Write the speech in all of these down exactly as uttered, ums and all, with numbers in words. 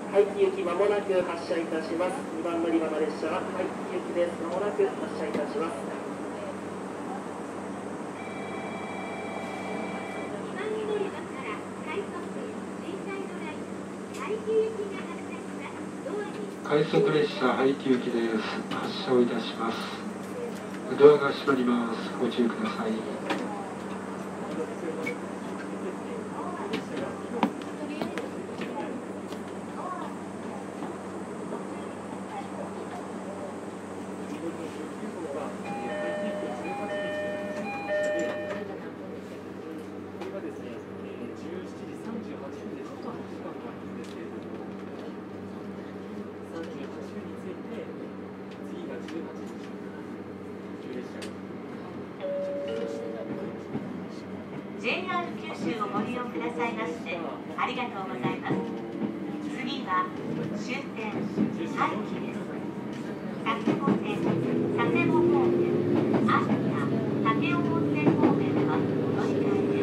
はい、行きまもなく発車いたします。にばん乗り場の列車は、はい、行きです。まもなく発車いたします。 快速列車廃棄行きです。発車をいたします。ドアが閉まります。ご注意ください。 ジェイアール 九州をご利用くださいましてありがとうございます。次は終点廃棄です。佐世保線、佐世保方面、秋田、武雄温泉方面はお乗り換えです。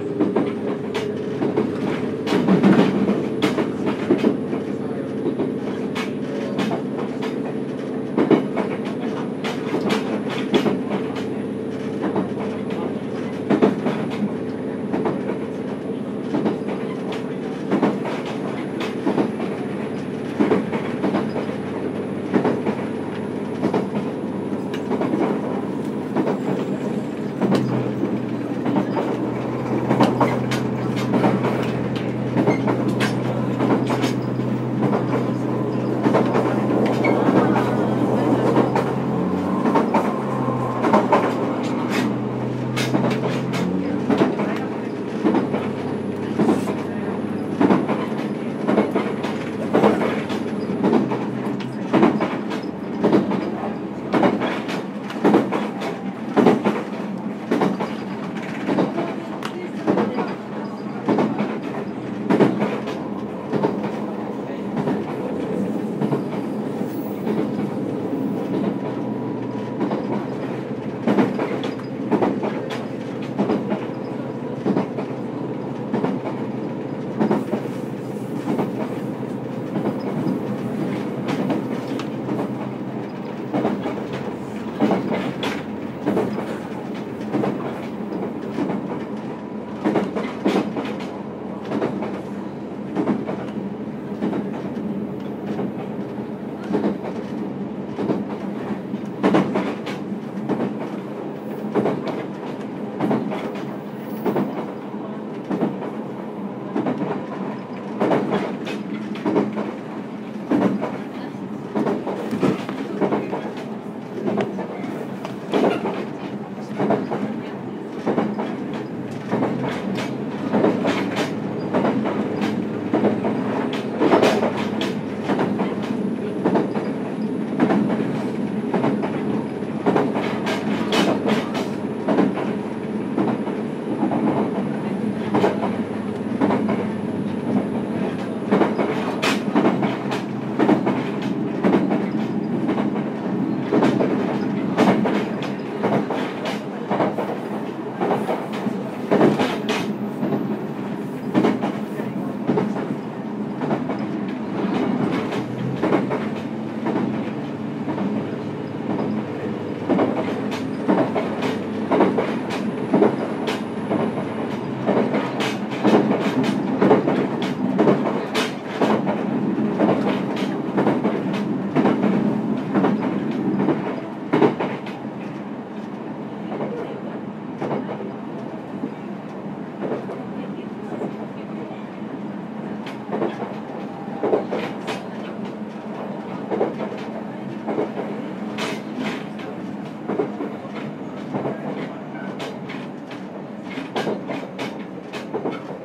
はい。